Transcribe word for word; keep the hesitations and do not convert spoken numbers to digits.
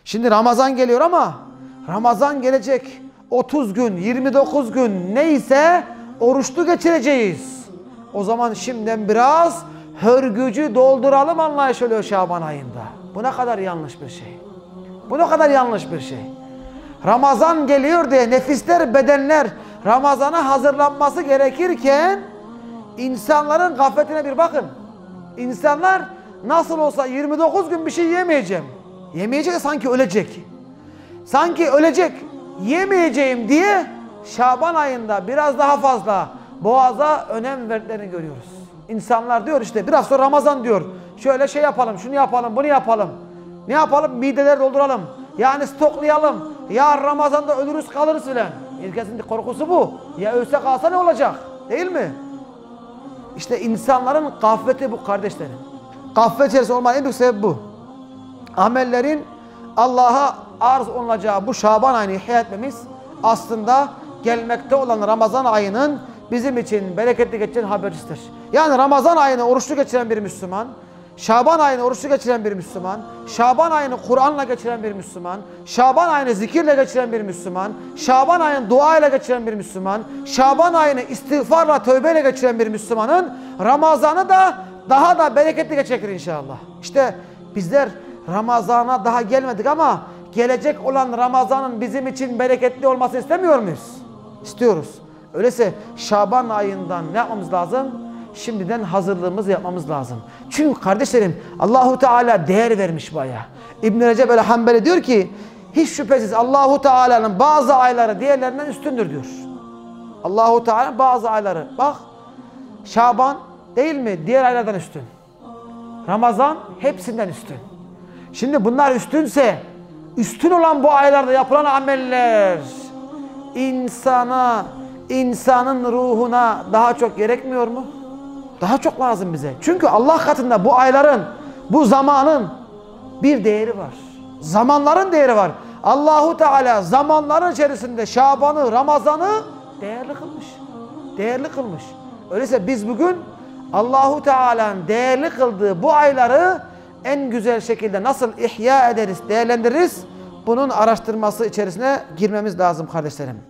Şimdi Ramazan geliyor ama Ramazan gelecek otuz gün, yirmi dokuz gün neyse oruçlu geçireceğiz. O zaman şimdiden biraz hörgücü dolduralım anlayış oluyor Şaban ayında. Bu ne kadar yanlış bir şey. Bu ne kadar yanlış bir şey. Ramazan geliyor diye nefisler, bedenler Ramazan'a hazırlanması gerekirken insanların gafletine bir bakın. İnsanlar nasıl olsa yirmi dokuz gün bir şey yemeyeceğim. Yemeyecek de sanki ölecek. Sanki ölecek. Yemeyeceğim diye Şaban ayında biraz daha fazla boğaza önem verdiklerini görüyoruz. İnsanlar diyor işte biraz sonra Ramazan diyor. Şöyle şey yapalım, şunu yapalım, bunu yapalım. Ne yapalım? Mideleri dolduralım. Yani stoklayalım. Ya Ramazan'da ölürüz kalırız filan. Herkesin korkusu bu. Ya ölse kalsa ne olacak? Değil mi? İşte insanların gafleti bu kardeşlerim. Gaflet içerisinde olmanın en büyük sebebi bu. Amellerin Allah'a arz olunacağı bu Şaban ayını ihya etmemiz aslında gelmekte olan Ramazan ayının bizim için bereketli geçen habercisidir. Yani Ramazan ayını oruçlu geçiren bir Müslüman, Şaban ayını oruçlu geçiren bir Müslüman, Şaban ayını Kur'an'la geçiren bir Müslüman, Şaban ayını zikirle geçiren bir Müslüman, Şaban ayını duayla geçiren bir Müslüman, Şaban ayını istiğfarla, tövbeyle geçiren bir Müslümanın Ramazan'ı da daha da bereketli geçecektir inşallah. İşte bizler Ramazan'a daha gelmedik ama gelecek olan Ramazan'ın bizim için bereketli olmasını istemiyor muyuz? İstiyoruz. Öyleyse Şaban ayından ne yapmamız lazım? Şimdiden hazırlığımızı yapmamız lazım. Çünkü kardeşlerim Allahu Teala değer vermiş bayağı. İbn Recep el-Hanbeli diyor ki hiç şüphesiz Allahu Teala'nın bazı ayları diğerlerinden üstündür diyor. Allahu Teala'nın bazı ayları. Bak Şaban değil mi? Diğer aylardan üstün. Ramazan hepsinden üstün. Şimdi bunlar üstünse üstün olan bu aylarda yapılan ameller insana, insanın ruhuna daha çok gerekmiyor mu? Daha çok lazım bize. Çünkü Allah katında bu ayların, bu zamanın bir değeri var. Zamanların değeri var. Allahu Teala zamanların içerisinde Şaban'ı, Ramazan'ı değerli kılmış. Değerli kılmış. Öyleyse biz bugün Allahu Teala'nın değerli kıldığı bu ayları en güzel şekilde nasıl ihya ederiz, değerlendiririz? Bunun araştırması içerisine girmemiz lazım kardeşlerim.